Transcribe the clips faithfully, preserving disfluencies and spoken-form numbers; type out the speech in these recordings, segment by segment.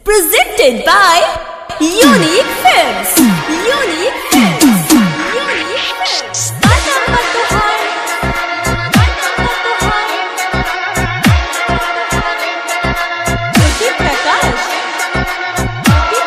Presented by Unique Films. Unique Films. Unique Films. Jyoti Prakash. Jyoti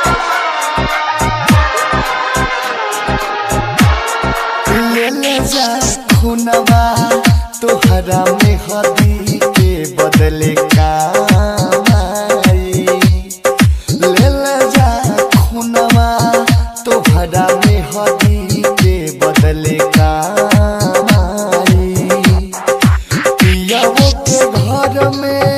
Prakash. ले ले जा खुनवा तोहरा में हदी के बदले काम आई। ले ले जा खुनवा तोहरा में हदी के बदले काम आई। पियाओ के घर में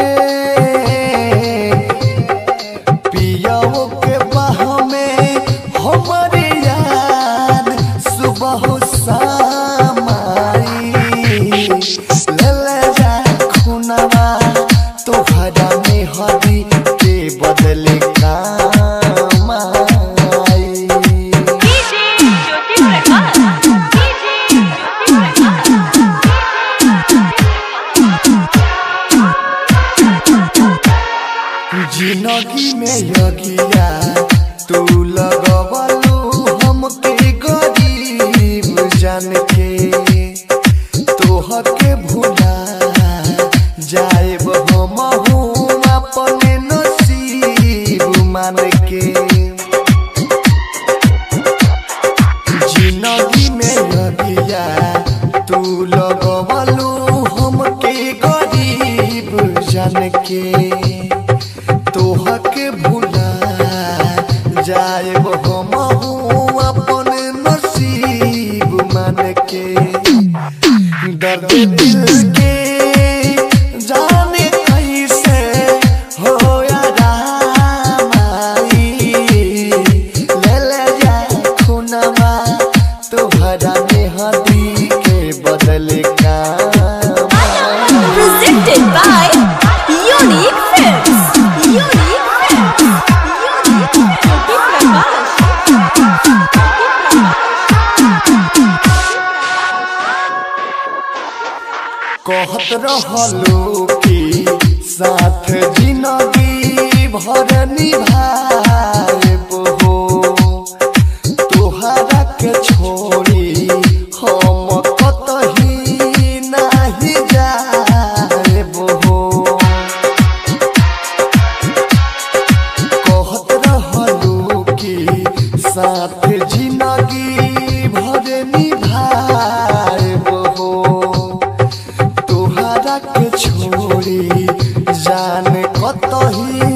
पियाओ के बाह में हमारी याद सुबह शाम आई। ले ले जा खुनवा तोहरा में हदी के बदले काम आई। डीजे ज्योति प्रकाश। डीजे ज्योति प्रकाश। जिंदगी में यगिया तू लगवलू हमके गरीब जान के। तोहके भुला जाएब हमहू अपने नसीब मान के। जिंदगी में यगिया तू लगवलू हमके गरीब जान के। तोहके भुला जाएब हमहू अपन नसीब मान के। दर्द दिल के जाने कैसे हो आराम आई। ले ले जा खुनवा तोहरा में हदी के बदले काम आई। Presented by Unique Films. Unique Films. Unique Films. Jyoti Prakash. कहत रहलू कि साथ जिंदगी भर निभाएब हो। तोहरा के छोड़ी हम कतही नाही जाएब हो। कहत रहलू कि साथ जिंदगी भर निभाएब हो। तोहरा के छोड़ी जान कतही